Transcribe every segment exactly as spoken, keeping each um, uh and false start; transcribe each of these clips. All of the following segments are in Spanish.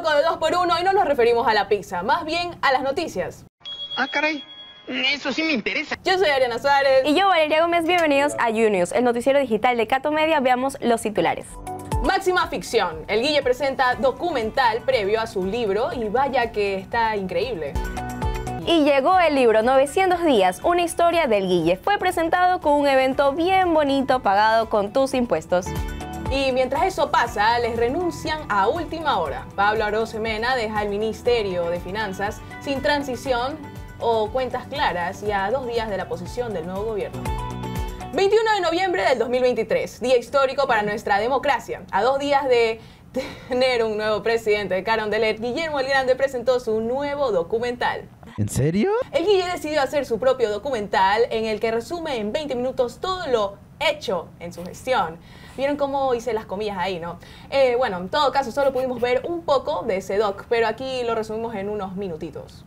poco de dos por uno y no nos referimos a la pizza, más bien a las noticias. Ah, caray. Eso sí me interesa. Yo soy Ariana Suárez. Y yo, Valeria Gómez. Bienvenidos a YouNews, el noticiero digital de Cato Media. Veamos los titulares. Máxima ficción. El Guille presenta documental previo a su libro y vaya que está increíble. Y llegó el libro novecientos días, una historia del Guille. Fue presentado con un evento bien bonito pagado con tus impuestos. Y mientras eso pasa, les renuncian a última hora. Pablo Arosemena deja el Ministerio de Finanzas sin transición o cuentas claras y a dos días de la posición del nuevo gobierno. veintiuno de noviembre del dos mil veintitrés, día histórico para nuestra democracia. A dos días de tener un nuevo presidente, Carondelet, Guillermo el Grande presentó su nuevo documental. ¿En serio? El Guille decidió hacer su propio documental en el que resume en veinte minutos todo lo hecho en su gestión. ¿Vieron cómo hice las comillas ahí, no? Eh, bueno, en todo caso, solo pudimos ver un poco de ese doc, pero aquí lo resumimos en unos minutitos.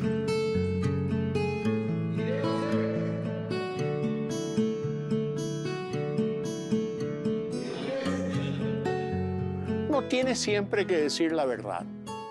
Uno tiene siempre que decir la verdad.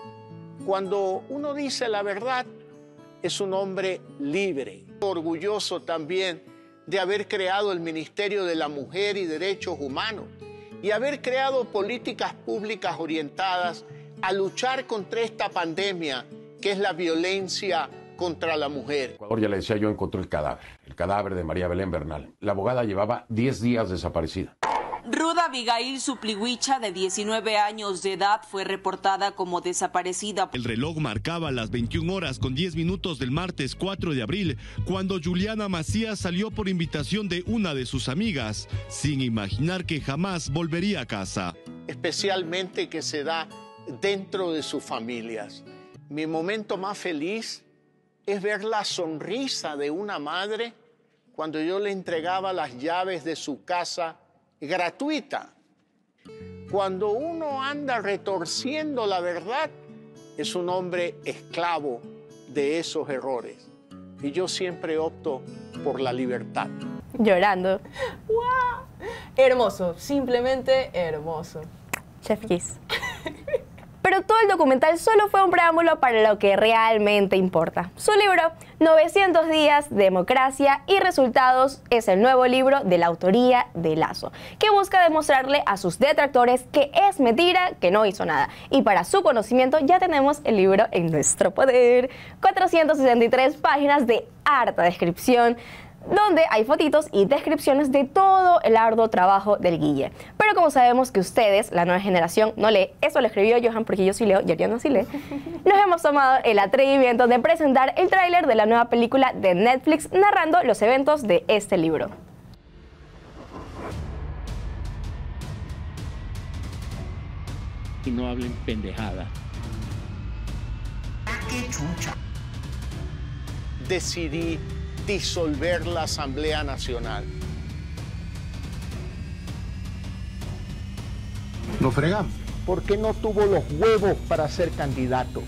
Cuando uno dice la verdad, es un hombre libre. Orgulloso también de haber creado el Ministerio de la Mujer y Derechos Humanos y haber creado políticas públicas orientadas a luchar contra esta pandemia que es la violencia contra la mujer. Ecuador, ya le decía yo, encontró el cadáver, el cadáver de María Belén Bernal. La abogada llevaba diez días desaparecida. Ruda Abigail Suplihuicha, de diecinueve años de edad, fue reportada como desaparecida. El reloj marcaba las veintiuna horas con diez minutos del martes cuatro de abril, cuando Juliana Macías salió por invitación de una de sus amigas, sin imaginar que jamás volvería a casa. Especialmente que se da dentro de sus familias. Mi momento más feliz es ver la sonrisa de una madre cuando yo le entregaba las llaves de su casa gratuita. Cuando uno anda retorciendo la verdad, es un hombre esclavo de esos errores. Y yo siempre opto por la libertad. Llorando. ¡Wow! Hermoso, simplemente hermoso. Chef Kiss. Pero todo el documental solo fue un preámbulo para lo que realmente importa. Su libro, novecientos días, democracia y resultados, es el nuevo libro de la autoría de Lazo, que busca demostrarle a sus detractores que es mentira, que no hizo nada. Y para su conocimiento ya tenemos el libro en nuestro poder. cuatrocientas sesenta y tres páginas de harta descripción, donde hay fotitos y descripciones de todo el arduo trabajo del Guille. Pero como sabemos que ustedes, la nueva generación, no lee, eso lo escribió Johan porque yo sí leo y Ariana sí lee, nos hemos tomado el atrevimiento de presentar el tráiler de la nueva película de Netflix narrando los eventos de este libro. Y no hablen pendejada. ¡Qué chucha! Decidí disolver la Asamblea Nacional. Lo fregamos. ¿Por qué no tuvo los huevos para ser candidato?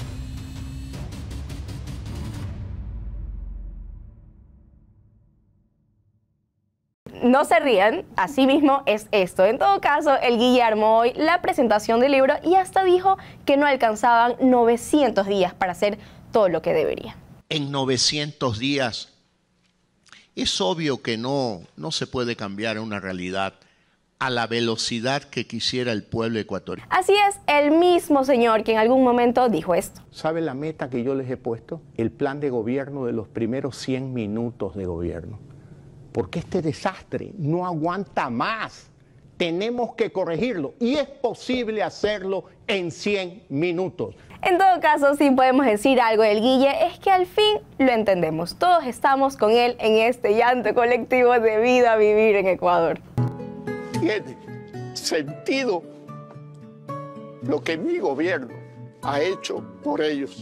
No se rían, así mismo es esto. En todo caso, el Guille armó hoy la presentación del libro y hasta dijo que no alcanzaban novecientos días para hacer todo lo que debería. En novecientos días es obvio que no, no se puede cambiar una realidad a la velocidad que quisiera el pueblo ecuatoriano. Así es, el mismo señor que en algún momento dijo esto. ¿Sabe la meta que yo les he puesto? El plan de gobierno de los primeros cien minutos de gobierno. Porque este desastre no aguanta más. Tenemos que corregirlo y es posible hacerlo en cien minutos. En todo caso, si podemos decir algo del Guille, es que al fin lo entendemos. Todos estamos con él en este llanto colectivo debido a vivir en Ecuador. Tiene sentido lo que mi gobierno ha hecho por ellos.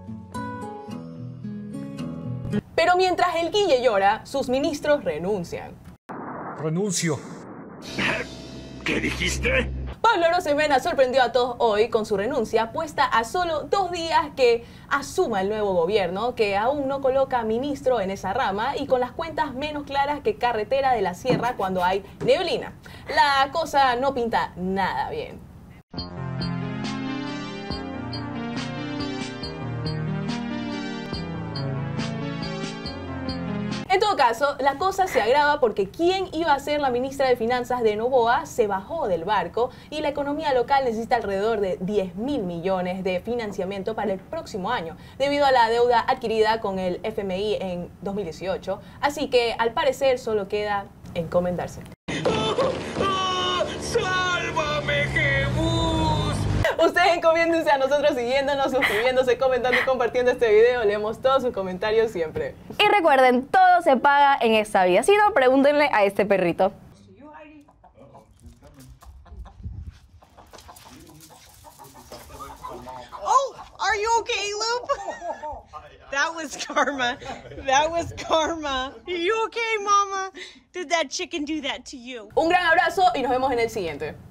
Pero mientras el Guille llora, sus ministros renuncian. Renuncio. ¿Qué dijiste? Pablo Arosemena sorprendió a todos hoy con su renuncia, puesta a solo dos días que asuma el nuevo gobierno, que aún no coloca ministro en esa rama y con las cuentas menos claras que carretera de la sierra cuando hay neblina. La cosa no pinta nada bien. En todo caso, la cosa se agrava porque quien iba a ser la ministra de Finanzas de Noboa se bajó del barco y la economía local necesita alrededor de diez mil millones de financiamiento para el próximo año, debido a la deuda adquirida con el F M I en dos mil dieciocho. Así que, al parecer, solo queda encomendarse. ¡Sálvame, Jebus! Ustedes encomiéndense a nosotros siguiéndonos, suscribiéndose, comentando y compartiendo este video. Leemos todos sus comentarios siempre. Y recuerden, todo se paga en esta vida. Si no, pregúntenle a este perrito. Oh, are you okay, Loop? That was karma. That was karma. Are you okay, Mama? Did that chicken do that to you? Un gran abrazo y nos vemos en el siguiente.